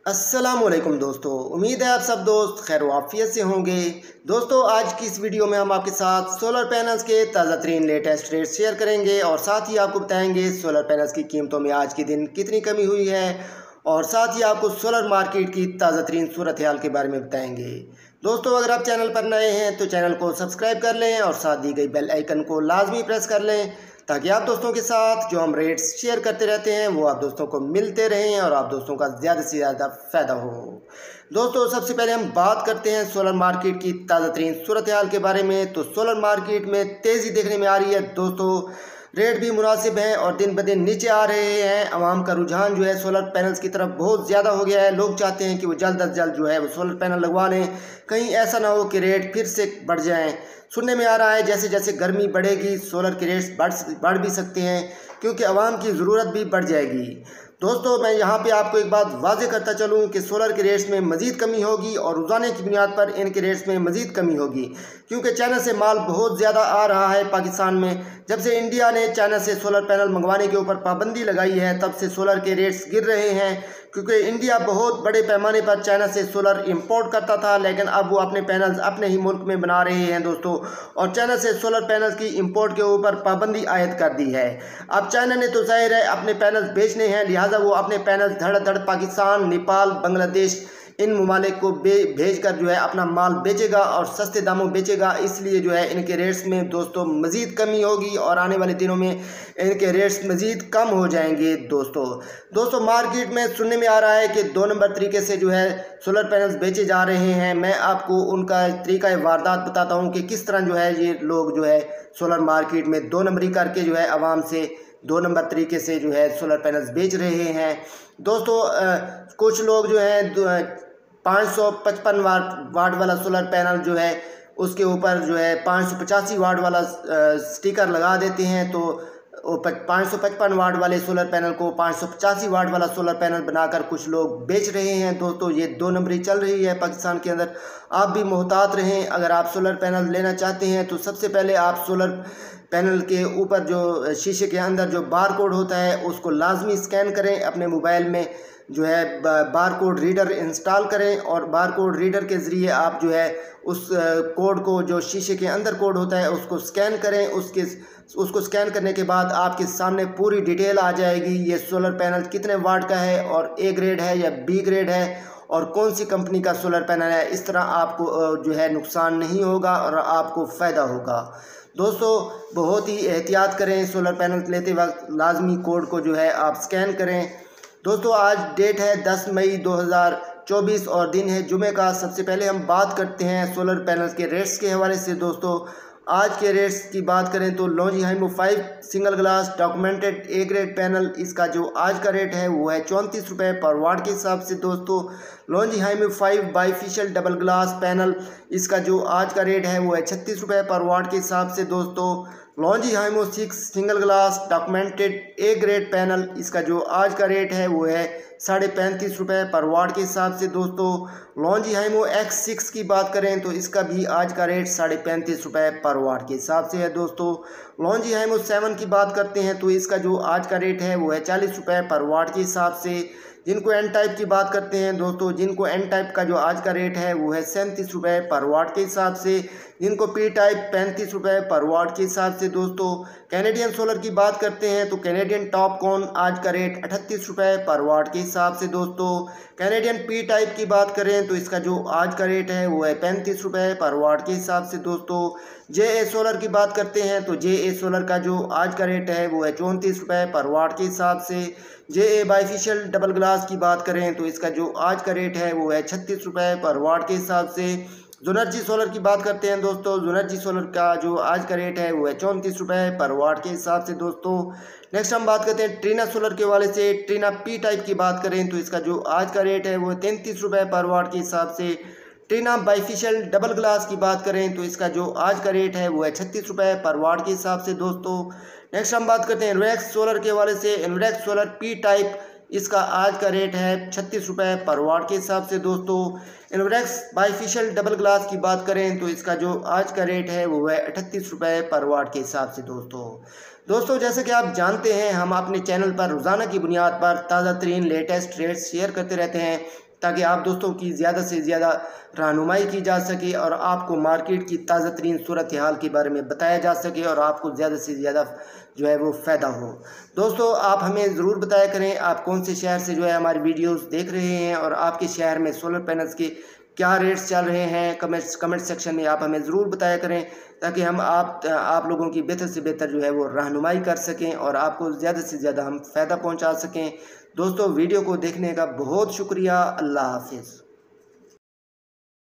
अस्सलामुअलैकुम दोस्तों, उम्मीद है आप सब दोस्त खैर वाफियत से होंगे। दोस्तों, आज की इस वीडियो में हम आपके साथ सोलर पैनल्स के ताज़ा तरीन लेटेस्ट रेट शेयर करेंगे और साथ ही आपको बताएंगे सोलर पैनल्स की कीमतों में आज के दिन कितनी कमी हुई है और साथ ही आपको सोलर मार्केट की ताज़ा तरीन सूरत हाल के बारे में बताएंगे। दोस्तों, अगर आप चैनल पर नए हैं तो चैनल को सब्सक्राइब कर लें और साथ दी गई बेल आइकन को लाजमी प्रेस कर लें ताकि आप दोस्तों के साथ जो हम रेट्स शेयर करते रहते हैं वो आप दोस्तों को मिलते रहें और आप दोस्तों का ज़्यादा से ज़्यादा फ़ायदा हो। दोस्तों, सबसे पहले हम बात करते हैं सोलर मार्केट की ताज़ा तरीन सूरत हाल के बारे में। तो सोलर मार्केट में तेज़ी देखने में आ रही है दोस्तों, रेट भी मुनासिब हैं और दिन ब दिन नीचे आ रहे हैं। आवाम का रुझान जो है सोलर पैनल्स की तरफ बहुत ज़्यादा हो गया है। लोग चाहते हैं कि वो जल्द अज जल्द जो है वो सोलर पैनल लगवा लें, कहीं ऐसा ना हो कि रेट फिर से बढ़ जाएं। सुनने में आ रहा है जैसे जैसे गर्मी बढ़ेगी सोलर के रेट्स बढ़ भी सकते हैं क्योंकि आवाम की ज़रूरत भी बढ़ जाएगी। दोस्तों, मैं यहाँ पे आपको एक बात वाज़ेह करता चलूँ कि सोलर के रेट्स में मज़ीद कमी होगी और रोज़ाने की बुनियाद पर इनके रेट्स में मज़ीद कमी होगी क्योंकि चाइना से माल बहुत ज़्यादा आ रहा है पाकिस्तान में। जब से इंडिया ने चाइना से सोलर पैनल मंगवाने के ऊपर पाबंदी लगाई है तब से सोलर के रेट्स गिर रहे हैं क्योंकि इंडिया बहुत बड़े पैमाने पर चाइना से सोलर इंपोर्ट करता था, लेकिन अब वो अपने पैनल्स अपने ही मुल्क में बना रहे हैं दोस्तों, और चाइना से सोलर पैनल्स की इंपोर्ट के ऊपर पाबंदी आयद कर दी है। अब चाइना ने तो जाहिर है अपने पैनल्स बेचने हैं, लिहाजा वो अपने पैनल्स धड़ धड़ पाकिस्तान, नेपाल, बांग्लादेश इन ममालिक को भेज कर जो है अपना माल बेचेगा और सस्ते दामों बेचेगा। इसलिए जो है इनके रेट्स में दोस्तों मज़ीद कमी होगी और आने वाले दिनों में इनके रेट्स मज़ीद कम हो जाएंगे। दोस्तों मार्केट में सुनने में आ रहा है कि 2 नंबर तरीके से जो है सोलर पैनल्स बेचे जा रहे हैं। मैं आपको उनका तरीका वारदात बताता हूँ कि किस तरह जो है ये लोग जो है सोलर मार्केट में 2 नंबरी करके जो है आवाम से 2 नंबर तरीके से जो है सोलर पैनल्स बेच रहे हैं। दोस्तों, कुछ लोग जो है 555 वाट वाला सोलर पैनल जो है उसके ऊपर जो है 585 वाट वाला स्टिकर लगा देते हैं, तो 555 वाट वाले सोलर पैनल को 585 वाट वाला सोलर पैनल बनाकर कुछ लोग बेच रहे हैं। दोस्तों, ये 2 नंबरी चल रही है पाकिस्तान के अंदर। आप भी मोहतात रहें। अगर आप सोलर पैनल लेना चाहते हैं तो सबसे पहले आप सोलर पैनल के ऊपर जो शीशे के अंदर जो बार कोड होता है उसको लाजमी स्कैन करें। अपने मोबाइल में जो है बार कोड रीडर इंस्टॉल करें और बार कोड रीडर के ज़रिए आप जो है उस कोड को, जो शीशे के अंदर कोड होता है, उसको स्कैन करें। उसको स्कैन करने के बाद आपके सामने पूरी डिटेल आ जाएगी। ये सोलर पैनल कितने वाट का है और ए ग्रेड है या बी ग्रेड है और कौन सी कंपनी का सोलर पैनल है। इस तरह आपको जो है नुकसान नहीं होगा और आपको फ़ायदा होगा। दोस्तों, बहुत ही एहतियात करें। सोलर पैनल लेते वक्त लाजमी कोड को जो है आप स्कैन करें। दोस्तों, आज डेट है 10 मई 2024 और दिन है जुमे का। सबसे पहले हम बात करते हैं सोलर पैनल्स के रेट्स के हवाले से। दोस्तों, आज के रेट्स की बात करें तो Longi Himo 5 single glass documented a grade panel, इसका जो आज का रेट है वो है 34 रुपये पर वाट के हिसाब से। दोस्तों, Longi Himo 5 bifacial double glass panel, इसका जो आज का रेट है वो है 36 रुपये पर वाट के हिसाब से। दोस्तों, Longi Himo 6 single glass documented a grade panel, इसका जो आज का रेट है वो है 35.5 रुपये पर वाट के हिसाब से। दोस्तों, लॉन्जी हाइमो X6 की बात करें तो इसका भी आज का रेट 35.5 रुपये पर वाट के हिसाब से है। दोस्तों, लॉन्जी हाइमो 7 की बात करते हैं तो इसका जो आज का रेट है वो है 40 रुपये पर वाट के हिसाब से। जिनको एन टाइप की बात करते हैं दोस्तों, जिनको एन टाइप का जो आज का रेट है वो है 37 रुपये पर वाट के हिसाब से। जिनको पी टाइप 35 रुपये पर वाट के हिसाब से। दोस्तों, कैनेडियन सोलर की बात करते हैं तो कैनेडियन टॉपकॉन आज का रेट 38 रुपये पर वाट के हिसाब से। दोस्तों, कैनेडियन पी टाइप की बात करें तो इसका जो आज का रेट है वो है 35 रुपये पर वाट के हिसाब से। दोस्तों, JA सोलर की बात करते हैं तो JA सोलर का जो आज का रेट है वो है 34 रुपये पर वाट के हिसाब से। JA बाईफिशियल डबल ग्लास की बात करें तो इसका जो आज का रेट है वो है 36 रुपये पर वाट के हिसाब से। जुनर्जी सोलर की बात करते हैं दोस्तों, जुनर्जी सोलर का जो आज का रेट है वो है 34 रुपये पर वाट के हिसाब से। दोस्तों, नेक्स्ट हम बात करते हैं ट्रीना सोलर के वाले से। ट्रीना पी टाइप की बात करें तो इसका जो आज का रेट है वो है 33 रुपये पर वाट के हिसाब से। ट्रीना बाईफिशियल डबल ग्लास की बात करें तो इसका जो आज का रेट है वो है 36 रुपये पर वाट के हिसाब से। दोस्तों, नेक्स्ट हम बात करते हैं इन्वेक्स सोलर के वाले से। इन्वेक्स सोलर पी टाइप, इसका आज का रेट है 36 रुपये पर वाट के हिसाब से। दोस्तों, इन्वेक्स बाईफिशियल डबल ग्लास की बात करें तो इसका जो आज का रेट है वो है 38 रुपये पर वाट के हिसाब से। दोस्तों, जैसे कि आप जानते हैं हम अपने चैनल पर रोज़ाना की बुनियाद पर ताज़ा तरीन लेटेस्ट रेट्स शेयर करते रहते हैं ताकि आप दोस्तों की ज़्यादा से ज़्यादा रहनुमाई की जा सके और आपको मार्केट की ताज़ा तरीन सूरत हाल के बारे में बताया जा सके और आपको ज़्यादा से ज़्यादा जो है वो फ़ायदा हो। दोस्तों आप हमें ज़रूर बताया करें आप कौन से शहर से जो है हमारी वीडियोस देख रहे हैं और आपके शहर में सोलर पैनल्स के क्या रेट्स चल रहे हैं। कमेंट सेक्शन में आप हमें ज़रूर बताया करें ताकि हम आप लोगों की बेहतर से बेहतर जो है वो रहनुमाई कर सकें और आपको ज़्यादा से ज़्यादा हम फ़ायदा पहुंचा सकें। दोस्तों वीडियो को देखने का बहुत शुक्रिया। अल्लाह हाफिज़।